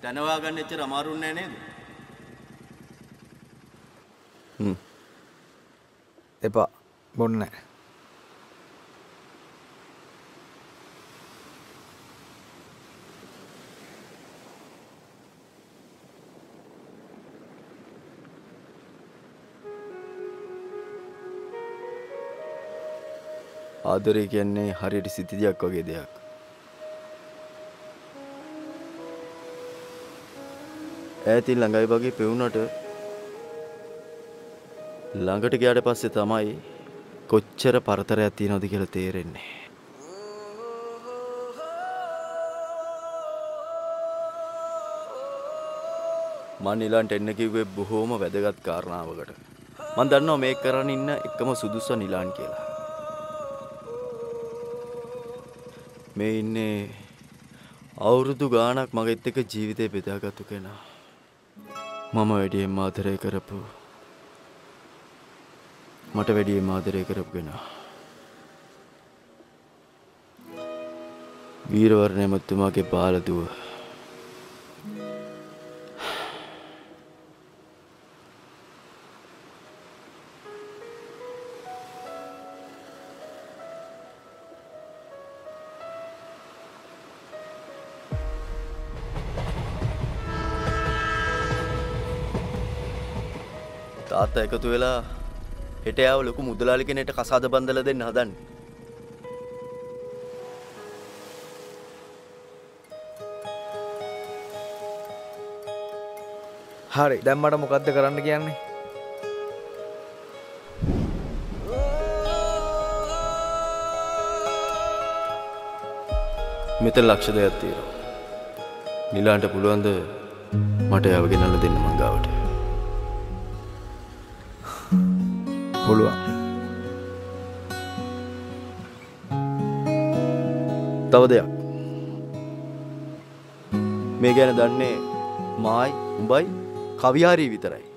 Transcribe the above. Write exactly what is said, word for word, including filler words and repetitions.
තනවා ගන්න එච්චර අමාරු නෑ නේද? හ්ම්. එපා බොන්න නෑ. ආදරය කියන්නේ හරියට සිතිජයක් වගේ දෙයක්. ඈතින් ළඟයි වගේ පෙවුනට ළඟට ගියාට පස්සේ තමයි කොච්චර පරතරයක් තියෙනවද කියලා තේරෙන්නේ. මම නිලන්ට එන්න කිව්වේ බොහොම වැදගත් කාරණාවකට. මම දන්නවා මේක කරන් ඉන්න එකම සුදුස්ස නිලන් කියලා. මේ ඉන්නේ අවුරුදු ගාණක් මගෙත් එක්ක ජීවිතේ බෙදාගත්තු කෙනා. මම වැඩියෙන් ආදරය කරපු මට වැඩියෙන් ආදරය කරපු කෙනා. වීරවර්ණ මැතිතුමාගේ බාල දුව. තාත්තා එකතු වෙලා හෙට යාව ලොකු මුදලාලි කෙනෙක්ට කසාද බන්දලා දෙන්න හදන්නේ. හරි දැන් මට මොකද්ද කරන්න කියන්නේ? මෙතන ලක්ෂ දෙකක් තියෙනවා. නිලාන්ට පුළුවන්ද මට යාව ගෙනල්ලා දෙන්න මං ගාවට? පුළුවන්. තව දෙයක්. මේ ගැන දන්නේ මායි උඹයි කවිහාරි විතරයි.